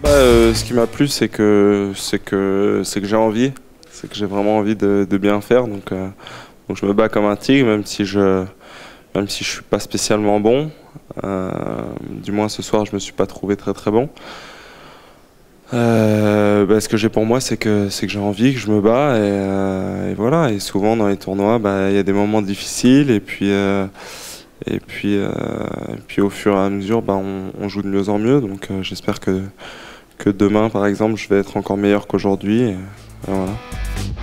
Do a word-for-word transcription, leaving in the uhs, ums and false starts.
Euh, ce qui m'a plu, c'est que c'est que c'est que j'ai envie, c'est que j'ai vraiment envie de, de bien faire. Donc, euh, donc je me bats comme un tigre, même si je même si je suis pas spécialement bon. Euh, du moins ce soir, je me suis pas trouvé très très bon. Euh, bah, ce que j'ai pour moi, c'est que c'est que j'ai envie, que je me bats et, euh, et voilà. Et souvent dans les tournois, bah, il y a des moments difficiles et puis euh, et puis euh, et puis au fur et à mesure, bah, on, on joue de mieux en mieux. Donc euh, j'espère que que demain, par exemple, je vais être encore meilleur qu'aujourd'hui. Et, et voilà.